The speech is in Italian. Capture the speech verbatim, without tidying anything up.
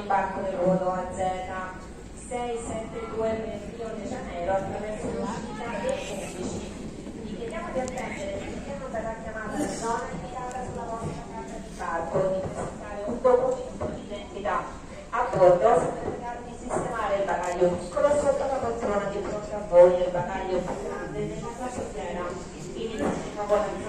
imbarco del ruolo A Z sei sette due per Rio de Janeiro attraverso l'uscita dei undici. Vi chiediamo di attendere finché non verrà chiamata la zona indicata sulla vostra carta di imbarco e di presentare un documento di identità. A bordo sapete pregare di sistemare il bagaglio piccolo sotto la poltrona di fronte a voi e il bagaglio più grande nella casottiera. Inizieremo con la